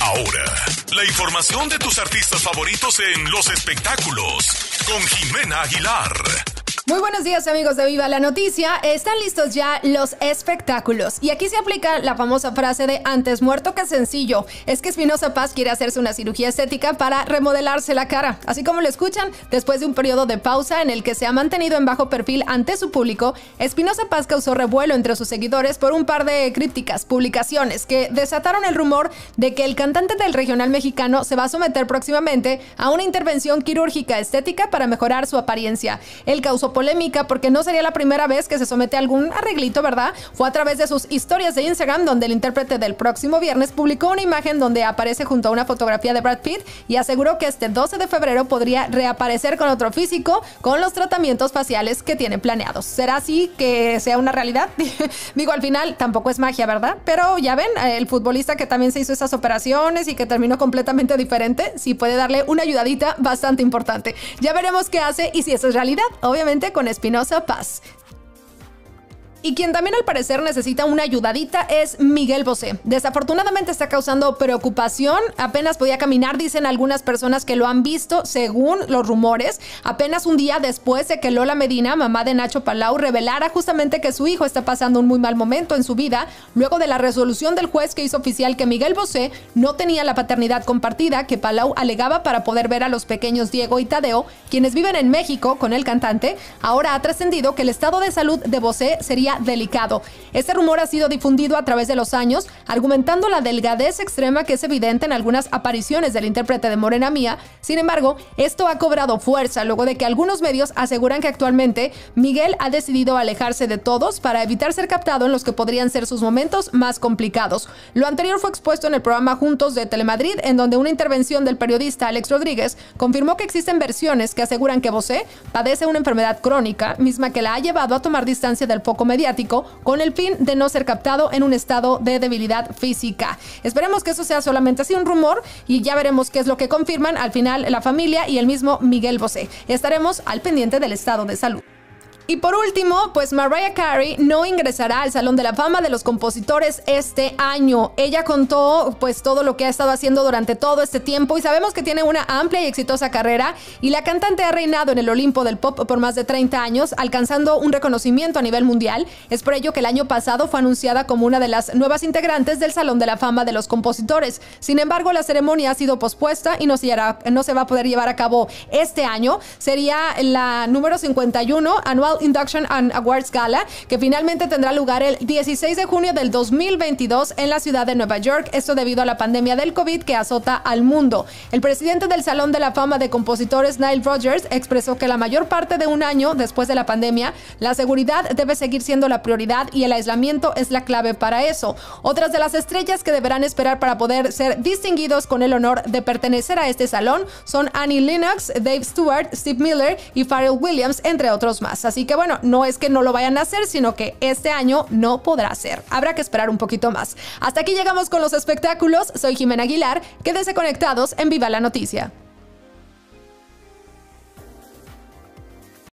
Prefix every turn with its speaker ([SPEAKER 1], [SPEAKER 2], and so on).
[SPEAKER 1] Ahora, la información de tus artistas favoritos en los espectáculos con Jimena Aguilar.
[SPEAKER 2] Muy buenos días, amigos de Viva la Noticia. Están listos ya los espectáculos. Y aquí se aplica la famosa frase de antes muerto que sencillo. Es que Espinoza Paz quiere hacerse una cirugía estética para remodelarse la cara. Así como lo escuchan, después de un periodo de pausa en el que se ha mantenido en bajo perfil ante su público, Espinoza Paz causó revuelo entre sus seguidores por un par de crípticas publicaciones que desataron el rumor de que el cantante del regional mexicano se va a someter próximamente a una intervención quirúrgica estética para mejorar su apariencia. Él causó polémica porque no sería la primera vez que se somete a algún arreglito, ¿verdad? Fue a través de sus historias de Instagram donde el intérprete del próximo viernes publicó una imagen donde aparece junto a una fotografía de Brad Pitt y aseguró que este 12 de febrero podría reaparecer con otro físico con los tratamientos faciales que tiene planeados. ¿Será así que sea una realidad? Digo, al final tampoco es magia, ¿verdad? Pero ya ven, el futbolista que también se hizo esas operaciones y que terminó completamente diferente, sí puede darle una ayudadita bastante importante. Ya veremos qué hace y si eso es realidad, obviamente con Espinoza Paz. Y quien también al parecer necesita una ayudadita es Miguel Bosé. Desafortunadamente está causando preocupación. Apenas podía caminar, dicen algunas personas que lo han visto, según los rumores. Apenas un día después de que Lola Medina, mamá de Nacho Palau, revelara justamente que su hijo está pasando un muy mal momento en su vida, luego de la resolución del juez que hizo oficial que Miguel Bosé no tenía la paternidad compartida que Palau alegaba para poder ver a los pequeños Diego y Tadeo, quienes viven en México con el cantante. Ahora ha trascendido que el estado de salud de Bosé sería delicado. Este rumor ha sido difundido a través de los años, argumentando la delgadez extrema que es evidente en algunas apariciones del intérprete de Morena Mía. Sin embargo, esto ha cobrado fuerza luego de que algunos medios aseguran que actualmente Miguel ha decidido alejarse de todos para evitar ser captado en los que podrían ser sus momentos más complicados. Lo anterior fue expuesto en el programa Juntos de Telemadrid, en donde una intervención del periodista Alex Rodríguez confirmó que existen versiones que aseguran que Bosé padece una enfermedad crónica, misma que la ha llevado a tomar distancia del foco mediático con el fin de no ser captado en un estado de debilidad física. Esperemos que eso sea solamente así un rumor y ya veremos qué es lo que confirman al final la familia y el mismo Miguel Bosé. Estaremos al pendiente del estado de salud. Y por último, pues Mariah Carey no ingresará al Salón de la Fama de los Compositores este año. Ella contó pues todo lo que ha estado haciendo durante todo este tiempo y sabemos que tiene una amplia y exitosa carrera y la cantante ha reinado en el Olimpo del pop por más de 30 años, alcanzando un reconocimiento a nivel mundial. Es por ello que el año pasado fue anunciada como una de las nuevas integrantes del Salón de la Fama de los Compositores. Sin embargo, la ceremonia ha sido pospuesta y no se va a poder llevar a cabo este año. Sería la número 51 anual Induction and Awards Gala, que finalmente tendrá lugar el 16 de junio del 2022 en la ciudad de Nueva York, esto debido a la pandemia del COVID que azota al mundo. El presidente del Salón de la Fama de Compositores, Nile Rodgers, expresó que la mayor parte de un año después de la pandemia, la seguridad debe seguir siendo la prioridad y el aislamiento es la clave para eso. Otras de las estrellas que deberán esperar para poder ser distinguidos con el honor de pertenecer a este salón son Annie Lennox, Dave Stewart, Steve Miller y Pharrell Williams, entre otros más. Así que bueno, no es que no lo vayan a hacer, sino que este año no podrá ser. Habrá que esperar un poquito más. Hasta aquí llegamos con los espectáculos. Soy Jimena Aguilar. Quédense conectados en Viva la Noticia.